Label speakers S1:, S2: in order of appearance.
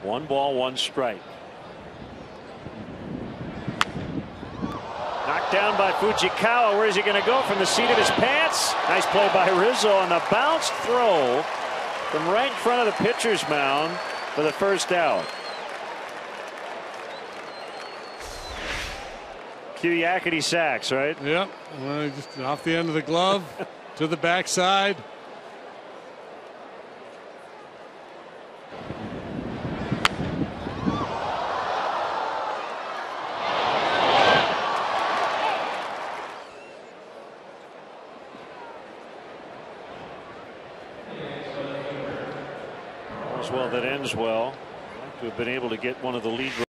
S1: 1 ball, 1 strike. Knocked down by Fujikawa. Where is he going to go? From the seat of his pants? Nice play by Rizzo on the bounced throw from right in front of the pitcher's mound for the first out. Kyuji sacks, right?
S2: Yep. Just off the end of the glove to the backside.
S1: Well, that ends well. Like to have been able to get one of the lead